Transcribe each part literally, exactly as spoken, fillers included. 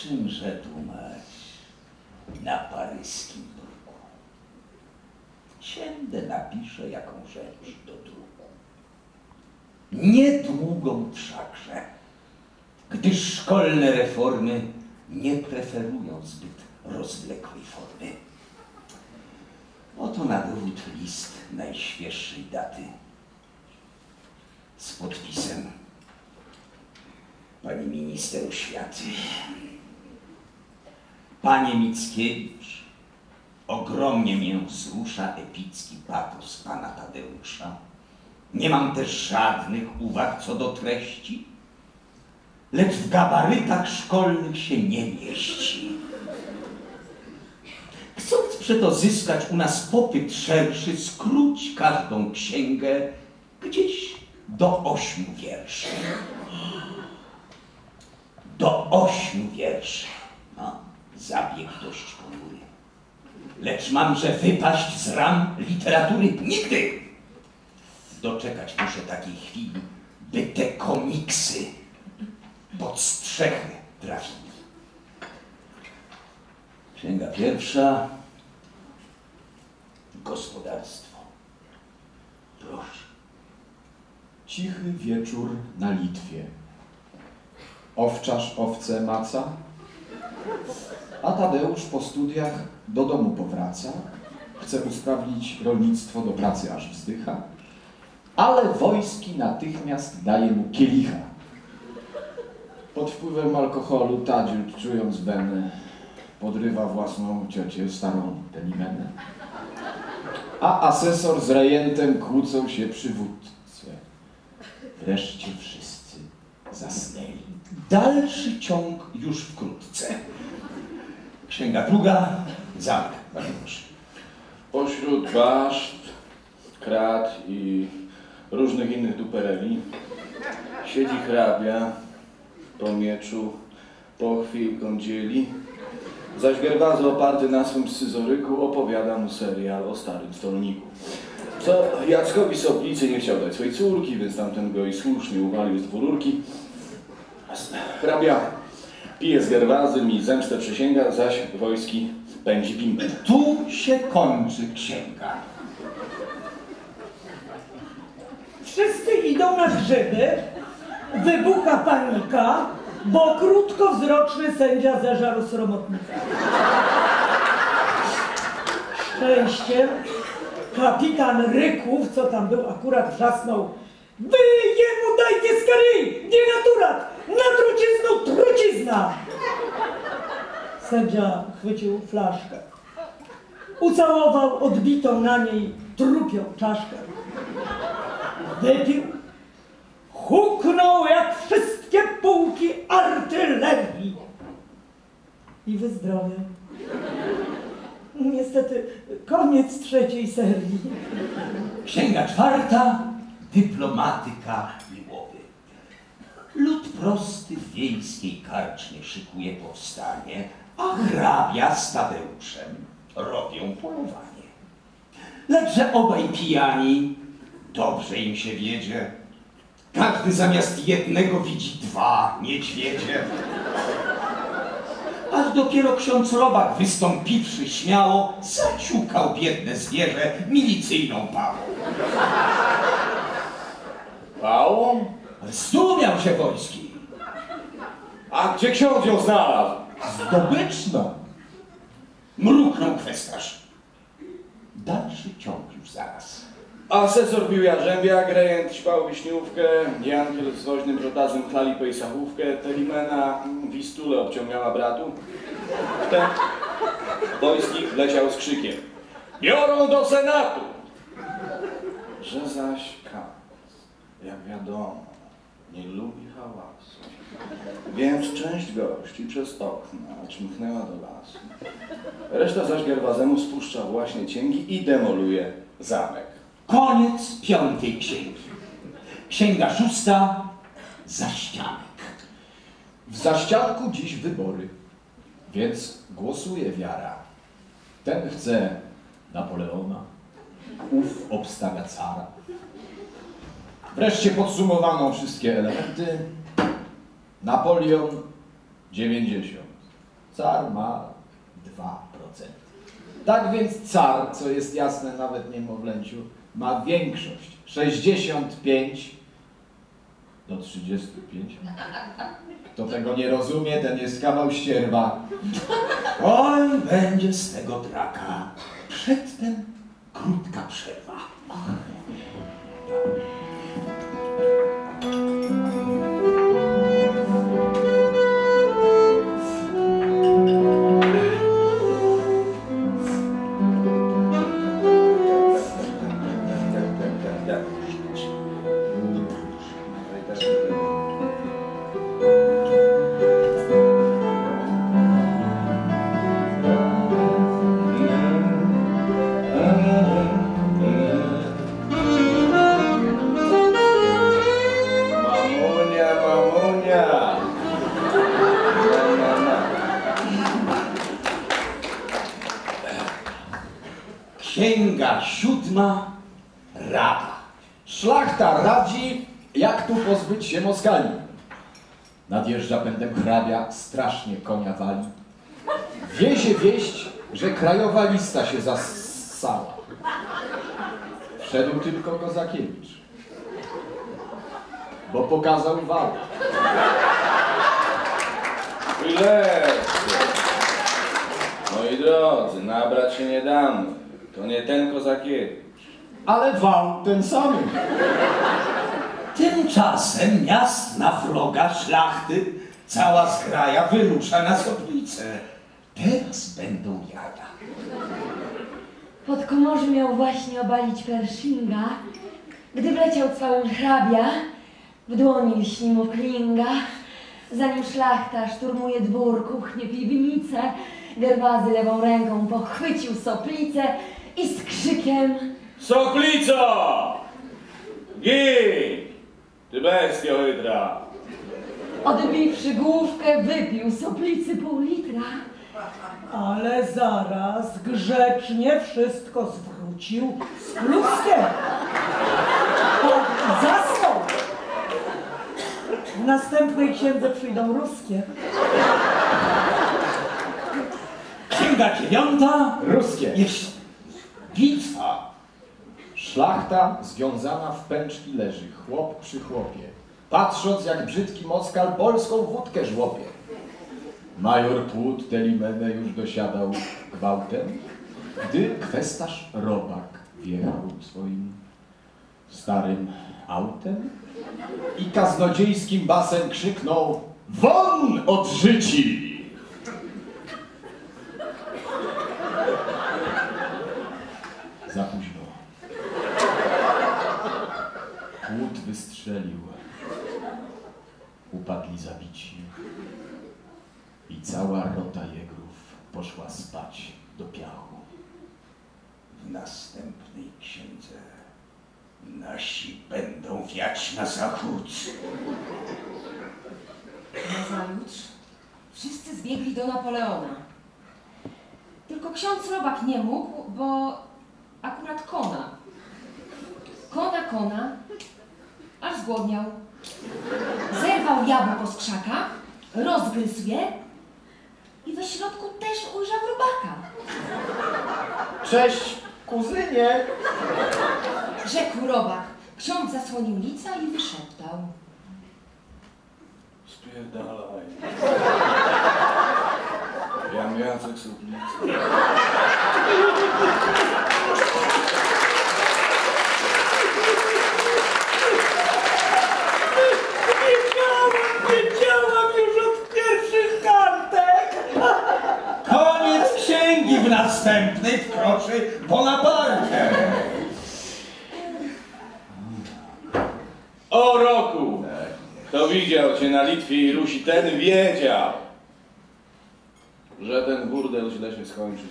czymże dumać na paryskim bruku? Siędę napiszę jaką rzecz do druku. Niedługą wszakże, gdyż szkolne reformy nie preferują zbyt rozwlekłej formy. Oto na dowód list najświeższej daty z podpisem pani minister oświaty. Panie Mickiewicz, ogromnie mię wzrusza epicki patos pana Tadeusza. Nie mam też żadnych uwag co do treści, lecz w gabarytach szkolnych się nie mieści. Chcąc przeto zyskać u nas popyt szerszy, skróć każdą księgę gdzieś do ośmiu wierszy. Do ośmiu wierszy. No, zabieg dość ponury. Lecz mamże wypaść z ram literatury nigdy. Doczekać muszę takiej chwili, by te komiksy pod strzechy trafili. Księga pierwsza. Gospodarstwo. Proszę. Cichy wieczór na Litwie. Owczarz owce maca, a Tadeusz po studiach do domu powraca. Chce usprawnić rolnictwo, do pracy aż wzdycha, ale Wojski natychmiast daje mu kielicha. Pod wpływem alkoholu Tadziu, czując benę, podrywa własną ciocię, starą Delimenę. A asesor z rejentem kłócą się przy wódce. Wreszcie wszyscy zasnęli. Dalszy ciąg już wkrótce. Księga druga. Zamek. Bardzo proszę. Pośród baszt, krat i różnych innych dupereli siedzi hrabia po mieczu, pochwie i kądzieli, zaś Gerwazy oparty na swym scyzoryku opowiada mu serial o starym stolniku. Co Jackowi Soplicy nie chciał dać swojej córki, więc tamten go i słusznie uwalił z dwururki. Hrabia pije z Gerwazym i zemstę przysięga, zaś Wojski pędzi bimbę. Tu się kończy księga. Wszyscy idą na grzyby, wybucha panika, bo krótkowzroczny sędzia zeżarł sromotnika. Szczęściem kapitan Ryków, co tam był, akurat wrzasnął: wy jemu dajcie skary, nie naturat, na trucizną trucizna. Sędzia chwycił flaszkę, ucałował odbitą na niej trupią czaszkę, wypił, huknął jak wszystkie pułki artylerii i wyzdrowiał. Niestety koniec trzeciej serii. Księga czwarta. Dyplomatyka Lwowy. Lud prosty w wiejskiej karczmie szykuje powstanie, a hrabia z Tadeuszem robią polowanie. Lecz obaj pijani, dobrze im się wiedzie. Każdy zamiast jednego widzi dwa niedźwiedzie. Aż dopiero ksiądz Robak, wystąpiwszy śmiało, zaciukał biedne zwierzę milicyjną pałą. Pałą? Zdumiał się Wojski. A gdzie ksiądz ją znalazł? Zdobyczną. Mruknął kwestarz. Dalszy ciąg już zaraz. Asesor pił jarzębiak, rejent śpał wiśniówkę, Jankiel z woźnym protazem chlali pejsachówkę, Telimena wistulę obciągnęła bratu. Wtem Wojski leciał z krzykiem: biorą do Senatu! Że zaś Kant, jak wiadomo, nie lubi hałasu, więc część gości przez okna czmychnęła do lasu. Reszta zaś Gerwazemu spuszcza właśnie cięgi i demoluje zamek. Koniec piątej księgi. Księga szósta. Zaścianek. W zaścianku dziś wybory, więc głosuje wiara. Ten chce Napoleona, ów obstawia cara. Wreszcie podsumowano wszystkie elementy. Napoleon dziewięćdziesiąt. car ma dwa procent. Tak więc car, co jest jasne nawet niemowlęciu, ma większość sześćdziesiąt pięć do trzydziestu pięciu. Kto tego nie rozumie, ten jest kawał ścierwa. Oj, będzie z tego draka. Przedtem krótka przerwa. Mamunia, mamunia. Na, na, na. Księga siódma. Rada. Szlachta radzi, jak tu pozbyć się Moskali. Nadjeżdża pędem hrabia, strasznie konia wali. Wiezie wieść, że krajowa lista się zassała. Wszedł tylko Kozakiewicz, bo pokazał wał. Chwileczkę. Moi drodzy, nabrać się nie damy. To nie ten Kozakiewicz. Ale wał ten sam. Tymczasem jasna wroga szlachty cała zgraja wyrusza na Soplicę. Teraz będą jaja. Podkomorzy miał właśnie obalić Pershinga, gdy wleciał cały hrabia, w dłoni lśni mu klinga. Zanim szlachta szturmuje dwór, kuchnię, piwnicę, Gerwazy lewą ręką pochwycił Soplicę i z krzykiem: Soplico! Gin! Ty bestio hydra! odbiwszy główkę, wypił Soplicy pół litra. Ale zaraz grzecznie wszystko zwrócił z pluskiem. Bo zasnął. W następnej księdze przyjdą ruskie. Księga dziewiąta. Ruskie. Jest bitwa. Szlachta związana w pęczki leży, chłop przy chłopie. Patrząc, jak brzydki Moskal polską wódkę żłopie. Major Płód Telimenę już dosiadał gwałtem, gdy kwestarz Robak wjechał swoim starym autem i kaznodziejskim basem krzyknął: won od życi! Za późno. Płód wystrzelił. Upadli zabici. I cała rota jegrów poszła spać do piachu. W następnej księdze nasi będą wiać na zachód. Nazajutrz wszyscy zbiegli do Napoleona. Tylko ksiądz Robak nie mógł, bo akurat kona. Kona, kona, aż zgłodniał. Zerwał jabłko z krzaka, rozgryzł je i we środku też ujrzał robaka. Cześć, kuzynie! Rzekł robak. Ksiądz zasłonił lica i wyszeptał: Spierdalaj. Jan Jacek Soplica. Wiedziałam, wiedziałam już od pierwszych kartek. Koniec księgi, w następnej wkroczy Bonaparte. O roku! Kto widział cię na Litwie i Rusi, ten wiedział, że ten burdel źle się skończy.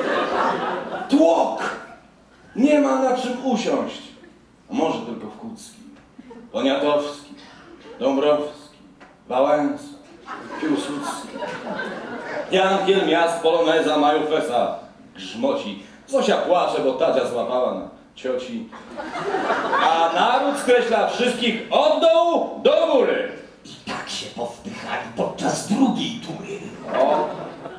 Tłok! Nie ma na czym usiąść. A może tylko w Kucki, Poniatowski, Dąbrowski, Wałęsa, Piłsudski. Jankiel miast poloneza mają fesa, grzmoci. Zosia płacze, bo Tadzia złapała na cioci. A naród skreśla wszystkich od dołu do góry. I tak się powdychali podczas drugiej tury. O,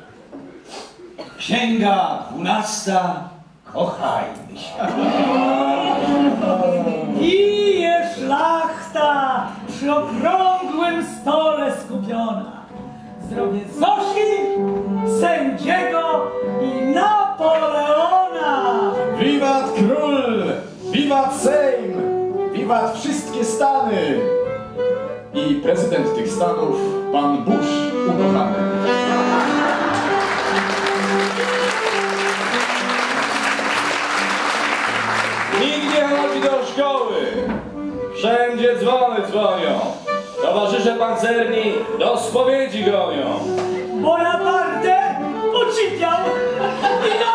Księga dwunasta. Kochajmy się. Pije szlachta przy okrągłym stole skupiona. Zdrowie Zosi, sędziego i Napoleona. Wiwat król! Wiwat Sejm! Wiwat wszystkie stany! I prezydent tych stanów, pan Bush ukochany. Nikt nie chodzi do szkoły. Wszędzie dzwony dzwonią. Towarzysze pancerni do spowiedzi gonią. Bonaparte podziwiał i